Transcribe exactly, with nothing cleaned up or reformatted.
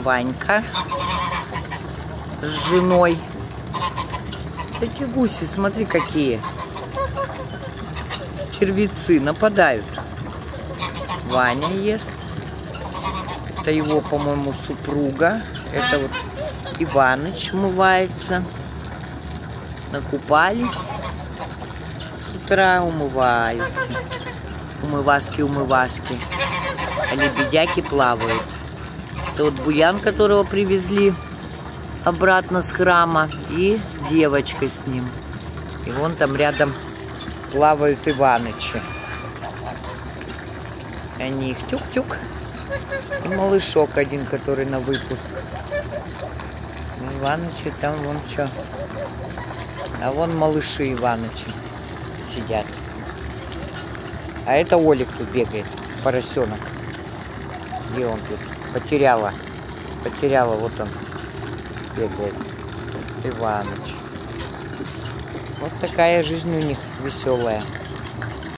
Ванька с женой. Эти гуси, смотри, какие. Стервицы нападают. Ваня ест. Это его, по-моему, супруга. Это вот Иваныч умывается. Накупались. С утра умываются. Умывашки-умывашки. А лебедяки плавают. Это вот Буян, которого привезли обратно с храма. И девочка с ним. И вон там рядом плавают Иванычи. Они их тюк-тюк. И малышок один, который на выпуск. Иванычи там вон что. А вон малыши Иванычи сидят. А это Олик тут бегает, поросенок. Где он тут? Потеряла. Потеряла, вот он бегает. Иваныч. Вот такая жизнь у них веселая.